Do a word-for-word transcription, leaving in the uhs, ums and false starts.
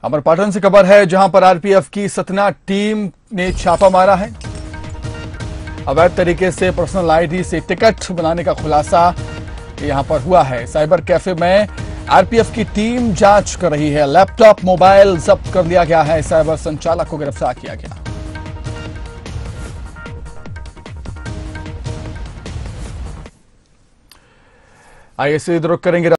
अमरपाटन से खबर है, जहां पर आरपीएफ की सतना टीम ने छापा मारा है। अवैध तरीके से पर्सनल आईडी से टिकट बनाने का खुलासा यहां पर हुआ है। साइबर कैफे में आरपीएफ की टीम जांच कर रही है। लैपटॉप, मोबाइल जब्त कर लिया गया है। साइबर संचालक को गिरफ्तार किया गया। आइए सीधे रुख करेंगे।